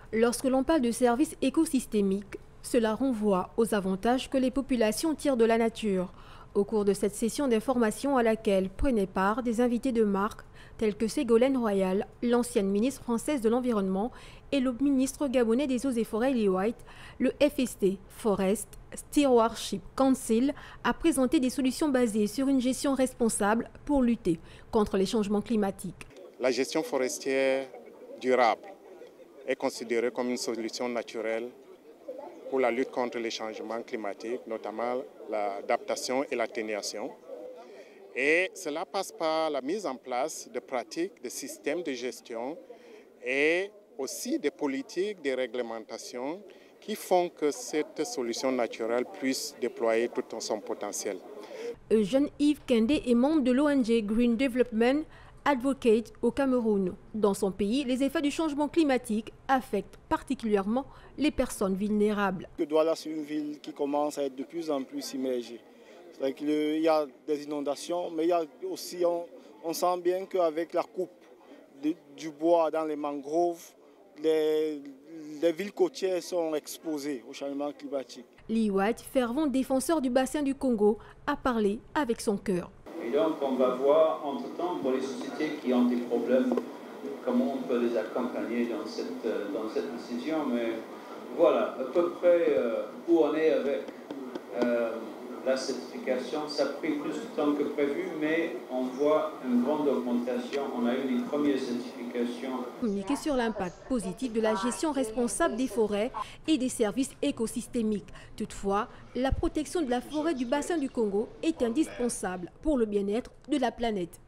Lorsque l'on parle de services écosystémiques, cela renvoie aux avantages que les populations tirent de la nature. Au cours de cette session d'information à laquelle prenaient part des invités de marque tels que Ségolène Royal, l'ancienne ministre française de l'Environnement, et le ministre gabonais des Eaux et Forêts Lee White, le FST, Forest Stewardship Council, a présenté des solutions basées sur une gestion responsable pour lutter contre les changements climatiques. La gestion forestière durable est considérée comme une solution naturelle pour la lutte contre les changements climatiques, notamment l'adaptation et l'atténuation. Et cela passe par la mise en place de pratiques, de systèmes de gestion et aussi des politiques, des réglementations qui font que cette solution naturelle puisse déployer tout son potentiel. Eugène Yves Kendé est membre de l'ONG Green Development Advocate au Cameroun. Dans son pays, les effets du changement climatique affectent particulièrement les personnes vulnérables. Douala, c'est une ville qui commence à être de plus en plus immergée. Il y a des inondations, mais il y a aussi, on sent bien qu'avec la coupe du bois dans les mangroves, les villes côtières sont exposées au changement climatique. Lee White, fervent défenseur du bassin du Congo, a parlé avec son cœur. Et donc on va voir entre-temps pour les sociétés qui ont des problèmes, comment on peut les accompagner dans cette décision. Mais voilà, à peu près où on est avec la certification. Ça a pris plus de temps que prévu, mais on voit une grande augmentation. On a eu les premières certifications. Communiquer sur l'impact positif de la gestion responsable des forêts et des services écosystémiques. Toutefois, la protection de la forêt du bassin du Congo est indispensable pour le bien-être de la planète.